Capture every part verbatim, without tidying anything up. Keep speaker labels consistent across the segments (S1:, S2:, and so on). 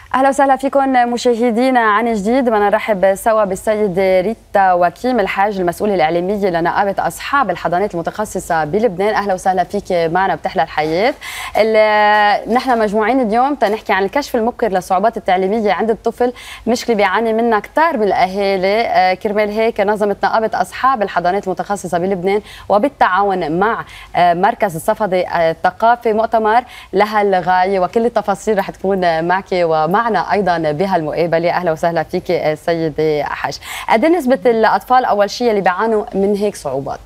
S1: اهلا وسهلا فيكم مشاهدينا عن جديد. بدنا نرحب سوا بالسيده ريتا وكيم الحاج المسؤوله الاعلاميه لنقابه اصحاب الحضانات المتخصصه بلبنان. اهلا وسهلا فيك معنا بتحلى الحياه. نحن مجموعين اليوم تنحكي عن الكشف المبكر للصعوبات التعليميه عند الطفل، مشكله بيعاني منها كثار من الاهالي. كرمال هيك نظمت نقابه اصحاب الحضانات المتخصصه بلبنان وبالتعاون مع مركز الصفدي الثقافي مؤتمر لهالغايه، وكل التفاصيل رح تكون معك ومع معنا ايضا بهالمقابله. اهلا وسهلا فيك سيدي حاج. قد ايه نسبه الاطفال اول شيء اللي بيعانوا من هيك صعوبات؟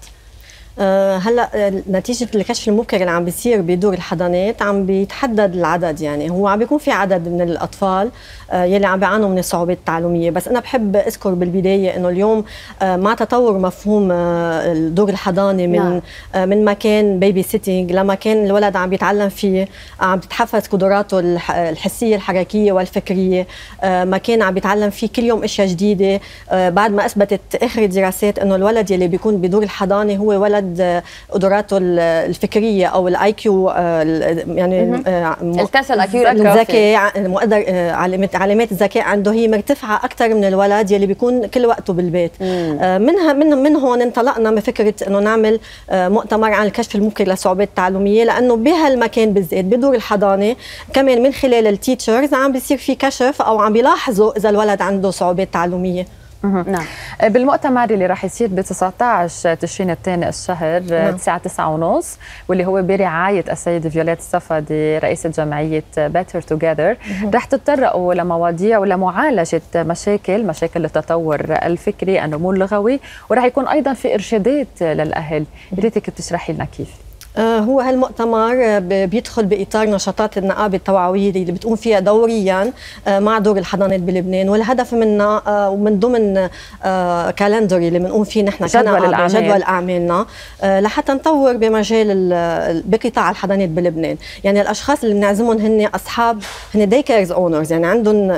S2: أه هلا نتيجه الكشف المبكر اللي عم بيصير بدور الحضانات عم بيتحدد العدد، يعني هو عم بيكون في عدد من الاطفال أه يلي عم بيعانوا من الصعوبات التعلميه، بس انا بحب اذكر بالبدايه انه اليوم أه مع تطور مفهوم أه دور الحضانه من نعم. أه من مكان بيبي سيتنج لمكان الولد عم بيتعلم فيه، عم تتحفز قدراته الحسيه الحركيه والفكريه، أه مكان عم بيتعلم فيه كل يوم اشياء جديده. أه بعد ما اثبتت اخر الدراسات انه الولد يلي بيكون بدور الحضانه هو ولد قدراته الفكريه او الاي كيو، يعني
S1: التست الاي كيو
S2: الذكاء، مقدر علامات الذكاء عنده هي مرتفعه اكثر من الولد يلي بيكون كل وقته بالبيت. منها من من هون انطلقنا من فكره انه نعمل مؤتمر عن الكشف المبكر للصعوبات التعلميه، لانه بهالمكان بالذات بدور الحضانه كمان من خلال التيتشرز عم بيصير في كشف او عم بيلاحظوا اذا الولد عنده صعوبات تعلميه.
S3: نعم. بالمؤتمر اللي راح يصير ب تسعة عشر تشرين الثاني الشهر الساعة تسعة ونص، واللي هو برعاية السيدة فيولات الصفدي رئيسة جمعية بيتر توجذر، راح تتطرقوا لمواضيع ولمعالجة مشاكل مشاكل التطور الفكري، النمو اللغوي، وراح يكون أيضا في إرشادات للأهل. ريتك بتشرحي لنا كيف؟
S2: هو هالمؤتمر بيدخل باطار نشاطات النقابه التوعويه اللي بتقوم فيها دوريا مع دور الحضانات بلبنان، والهدف منها ومن ضمن كالندري اللي بنقوم فيه نحن
S3: جدول
S2: جدول اعمالنا لحتى نطور بمجال بقطاع الحضانات بلبنان. يعني الاشخاص اللي بنعزمهم هن اصحاب، هن داي كيرز اونرز، يعني عندهم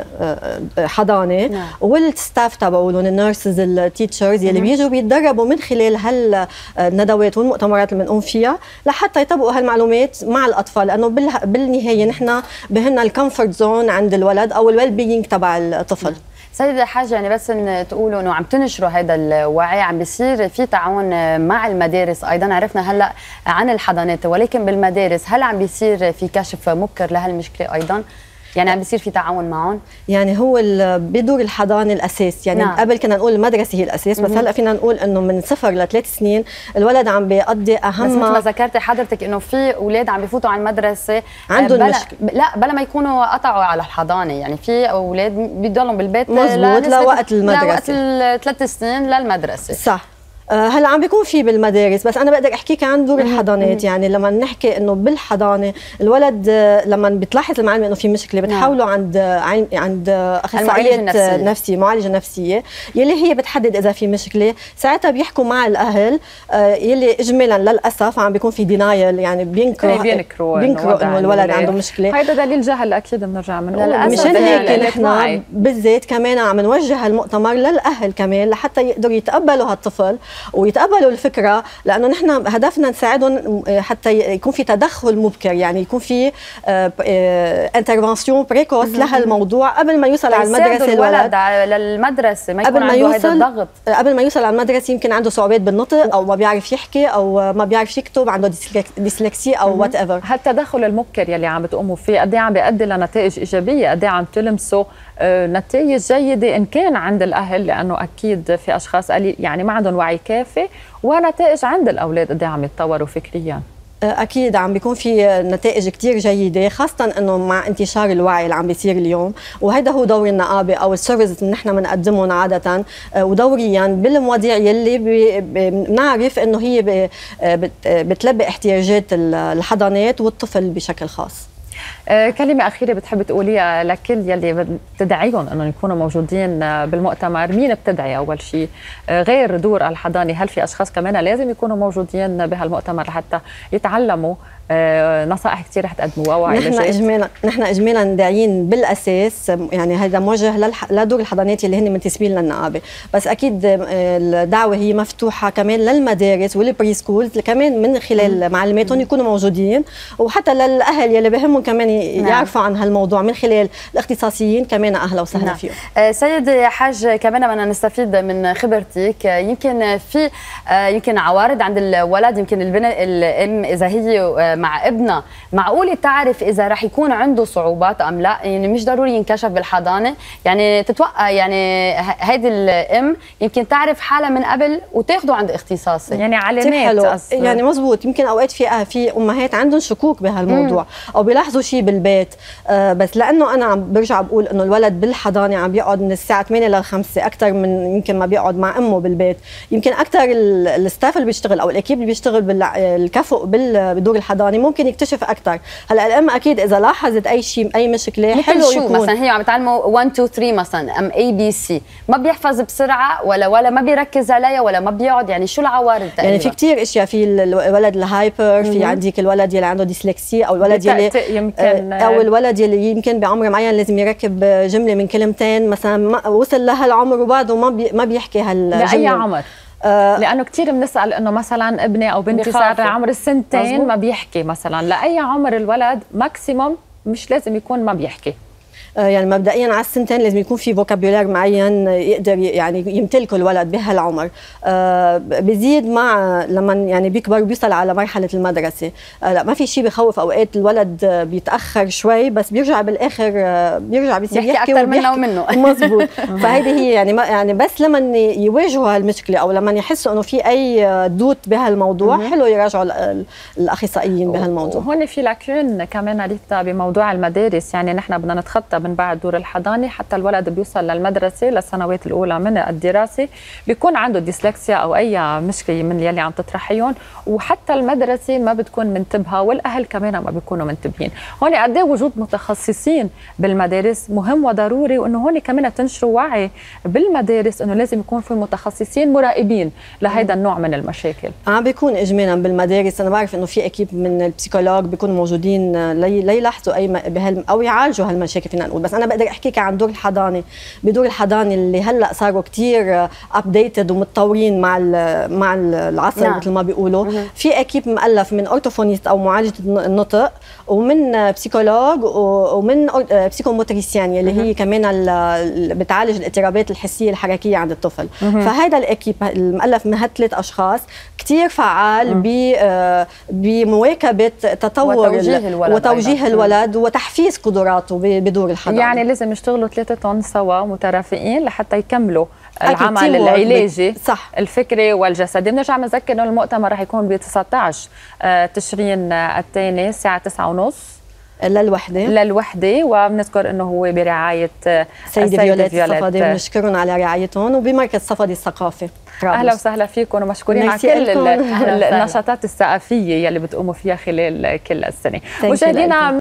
S2: حضانه نعم. والستاف تبعولهم النيرسز التيتشرز يلي بيجوا بيتدربوا من خلال هالندوات والمؤتمرات اللي بنقوم فيها لحتى يطبقوا هالمعلومات مع الاطفال، لانه بالنهايه نحن بهنا الكومفورت زون عند الولد او الويل بينج تبع الطفل.
S1: سيدة حاج، يعني بس ان تقولوا انه عم تنشروا هذا الوعي، عم بيصير في تعاون مع المدارس ايضا. عرفنا هلا عن الحضانات، ولكن بالمدارس هل عم بيصير في كشف مبكر لهالمشكله ايضا؟ يعني عم بيصير في تعاون معهم؟
S2: يعني هو بدور الحضانه الاساس، يعني نعم. قبل كنا نقول المدرسه هي الاساس، بس هلا فينا نقول انه من صفر لثلاث سنين الولد عم بيقضي اهم.
S1: بس مثل ما ذكرتي حضرتك انه في اولاد عم بيفوتوا على المدرسه
S2: عندهم
S1: بلا
S2: مشكله،
S1: لا بلا ما يكونوا قطعوا على الحضانه، يعني في اولاد بيضلوا بالبيت
S2: مزبوط لوقت المدرسه،
S1: لوقت الثلاث سنين للمدرسه.
S2: صح. هلا عم بيكون في بالمدارس، بس انا بقدر احكيك عن دور الحضانات. يعني لما نحكي انه بالحضانه الولد لما بتلاحظ المعلمه انه في مشكله بتحوله عند عند اخصائيه نفسيه، معالجه نفسيه يلي هي بتحدد اذا في مشكله. ساعتها بيحكوا مع الاهل يلي اجمالا للاسف عم بيكون في دينايل، يعني بينكروا
S3: بينكروا
S2: بينكروا انه الولد عنده مشكله.
S3: هيدا دليل جهل اكيد بنرجع بنقول.
S2: مشان هيك نحن بالذات كمان عم نوجه المؤتمر للاهل كمان لحتى يقدروا يتقبلوا هالطفل ويتقبلوا الفكره، لانه نحن هدفنا نساعدهم حتى يكون في تدخل مبكر، يعني يكون في انترفنسيون بريكوس لهالموضوع قبل ما يوصل على المدرسه.
S1: الولد للمدرسه ما يكون عنده هذا الضغط،
S2: قبل ما يوصل على المدرسه يمكن عنده صعوبات بالنطق او ما بيعرف يحكي او ما بيعرف يكتب، عنده ديسلكسي او وات ايفر.
S3: هالتدخل المبكر يلي عم بتقوموا فيه قد ايه عم بيؤدي لنتائج ايجابيه؟ قد ايه عم تلمسوا نتائج جيده ان كان عند الاهل؟ لانه اكيد في اشخاص قليل يعني ما عندهم وعي كافي، ونتائج عند الاولاد قد ايه عم يتطوروا فكريا.
S2: اكيد عم بيكون في نتائج كثير جيده، خاصه انه مع انتشار الوعي اللي عم بيصير اليوم، وهذا هو دور النقابه او السيرفيس اللي نحن بنقدمهم عاده ودوريا بالمواضيع يلي بنعرف انه هي بتلبي احتياجات الحضانات والطفل بشكل خاص.
S3: كلمة أخيرة بتحب تقوليها لكل يلي بتدعيهم أنهم يكونوا موجودين بالمؤتمر؟ مين بتدعي أول شيء غير دور الحضانة؟ هل في أشخاص كمان لازم يكونوا موجودين بهالمؤتمر لحتى يتعلموا نصائح كثير رح تقدموها وعلاجات؟
S2: نحن اجمالا نحن اجمالا داعيين بالاساس، يعني هذا موجه للح... لدور الحضانات اللي هن منتسبين للنقابه، بس اكيد الدعوه هي مفتوحه كمان للمدارس والبري سكولز كمان من خلال معلماتهم يكونوا موجودين، وحتى للاهل يلي بهمهم كمان كمان يعرفوا عن هالموضوع من خلال الاختصاصيين كمان. اهلا وسهلا
S1: نعم.
S2: فيهم.
S1: سيد حاج، كمان بدنا نستفيد من خبرتك. يمكن في يمكن عوارض عند الولد، يمكن البنت الام اذا هي مع ابنها معقول تعرف اذا رح يكون عنده صعوبات ام لا، يعني مش ضروري ينكشف بالحضانه، يعني تتوقع يعني هيدي الام يمكن تعرف حالها من قبل وتاخده عند اختصاصي،
S3: يعني علامات
S2: يعني مزبوط. يمكن اوقات في في امهات عندهم شكوك بهالموضوع مم. او بيلاحظوا شيء بالبيت، آه بس لانه انا عم برجع بقول انه الولد بالحضانه عم بيقعد من الساعه ثمانية لل خمسة اكثر من يمكن ما بيقعد مع امه بالبيت. يمكن اكثر الستاف اللي بيشتغل او الاكيب اللي بيشتغل بالكفؤ بدور الحضانه ممكن يكتشف اكثر. هلا الام اكيد اذا لاحظت اي شيء اي مشكله حلو
S1: شو
S2: يكون
S1: مثلا هي عم تعلمه واحد اثنين ثلاثة مثلا ام اي بي سي، ما بيحفظ بسرعه ولا ولا ما بيركز عليها ولا ما بيقعد، يعني شو العوارض تقريبا؟ يعني
S2: في كثير اشياء، في الولد الهايبر، في عندك الولد يلي عنده ديسلكسيا، او الولد يلي
S3: يمكن
S2: او الولد يلي يمكن بعمر معين لازم يركب جمله من كلمتين مثلا، وصل لهالعمر وبعده ما بي ما بيحكي هالجمله.
S3: لاي عمر؟ آه لانه كثير بنسال انه مثلا ابني او بنتي صار عمر السنتين مزبوط. ما بيحكي مثلا، لاي عمر الولد ماكسيموم مش لازم يكون ما بيحكي؟
S2: يعني مبدئيا على السنتين لازم يكون في فوكابيولار معين يقدر يعني يمتلكه الولد بهالعمر. آه بزيد مع لما يعني بيكبر بيوصل على مرحله المدرسه. آه لا ما في شيء بخوف، اوقات الولد بيتاخر شوي بس بيرجع بالاخر آه بيرجع بيصير
S1: يحكي اكثر منه ومنه.
S2: مزبوط. فهيدي هي يعني ما يعني بس لما يواجهوا هالمشكله او لما يحسوا انه في اي دوت بهالموضوع حلو يراجعوا الاخصائيين بهالموضوع.
S3: وهون في لاكون كمان ريتا بموضوع المدارس، يعني نحن بدنا نتخطى من بعد دور الحضانه حتى الولد بيوصل للمدرسه للسنوات الاولى من الدراسه بيكون عنده ديسلكسيا او اي مشكله من يلي عم تطرحيهم، وحتى المدرسه ما بتكون منتبهه والاهل كمان ما بيكونوا منتبهين. هون قد ايه وجود متخصصين بالمدارس مهم وضروري، وانه هون كمان تنشروا وعي بالمدارس انه لازم يكون في متخصصين مراقبين لهذا النوع من المشاكل.
S2: عم بيكون اجمالا بالمدارس. انا بعرف انه في اكيب من البسيكولوج بيكونوا موجودين ليلاحظوا اي بهال او يعالجوا هالمشاكل فينا نقول. بس انا بقدر احكيك عن دور الحضانه. بدور الحضانه اللي هلا صاروا كثير ابديتد ومتطورين مع مع العصر نعم. مثل ما بيقولوا. في اكيب مؤلف من اورتوفونيست او معالجه النطق، ومن بسيكولوج، ومن بسيكوموتريسيان اللي هي كمان بتعالج الاضطرابات الحسيه الحركيه عند الطفل. فهذا الاكيب المؤلف من هالثلاث اشخاص كثير فعال بمواكبه تطور
S1: وتوجيه الولد,
S2: وتوجيه الولد وتحفيز قدراته بدور الحضانه.
S3: يعني لازم يشتغلوا ثلاثتهم سوا مترافقين لحتى يكملوا العمل العلاجي
S2: صح.
S3: الفكري والجسدي. بنرجع بنذكر انه المؤتمر رح يكون ب تسعة عشر تشرين الثاني الساعه تسعة وثلاثين
S2: للوحده
S3: للوحده وبنذكر انه هو برعايه
S2: سيدة فيولات الصفدي. بنشكرهم على رعايتهم وبمركز صفدي الثقافي.
S3: اهلا وسهلا فيكم ومشكورين على كل النشاطات الثقافيه يلي بتقوموا فيها خلال كل السنه. مشاهدينا